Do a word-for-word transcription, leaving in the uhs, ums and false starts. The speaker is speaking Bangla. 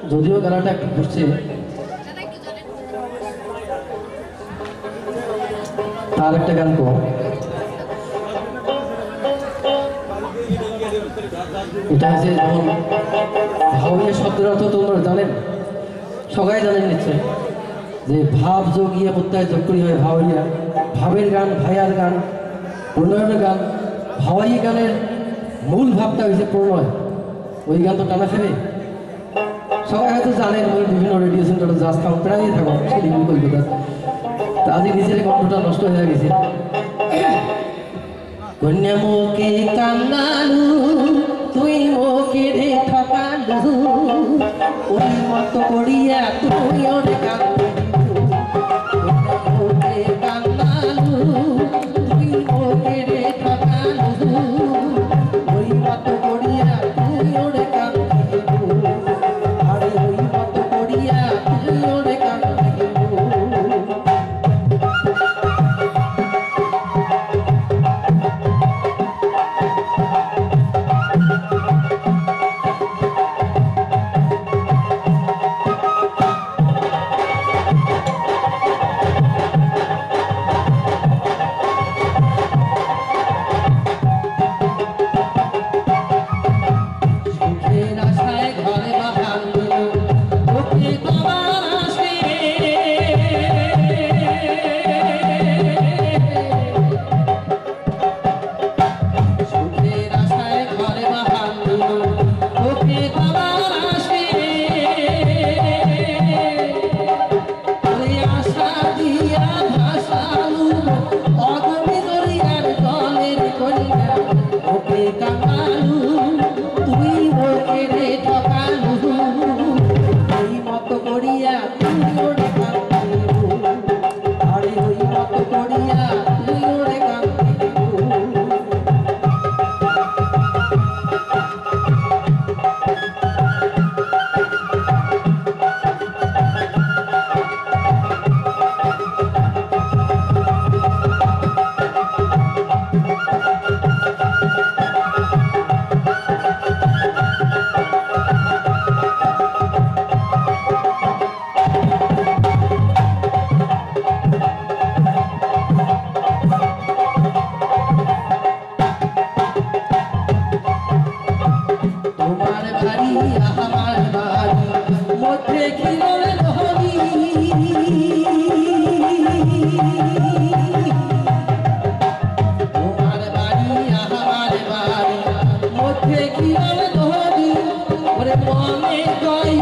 যদিও গালাটা একটু ঘুরছে, তার একটা গান কো। এটা হচ্ছে যেমন ভাওয়াইয়া শব্দের অর্থ তোমরা জানেন, সবাই জানেন নিশ্চয়, যে ভাব যোগিয়ে প্রত্যয় যোগ করি হয় ভাওয়াইয়া। ভাবের গান, ভাইয়ার গান, প্রণয়ের গান। ভাওয়াই গানের মূল ভাবটা হয়েছে প্রণয়। ওই গান তো টানা ফেলে সবাই হয়তো জানেন, ওই বিভিন্ন রেডিও সেন্টারে জাজ খাও প্রায়ই থাকো শিলিগুড়ি কলকাতা। তা আজ নিজের কণ্ঠটা নষ্ট হয়ে গেছে। কন্যা মোকে কান্দালু, তুই মোকে রে ঠকালু, ওই মতো করিয়া তুই ওরে কান্দু। মোকে কান্দালু, তুই মোকে রে ঠকালু, ওই মতো করিয়া তুই ওরে কান্দু। আরে ওই মতো করিয়া তুই ওরে কান্দু। মনে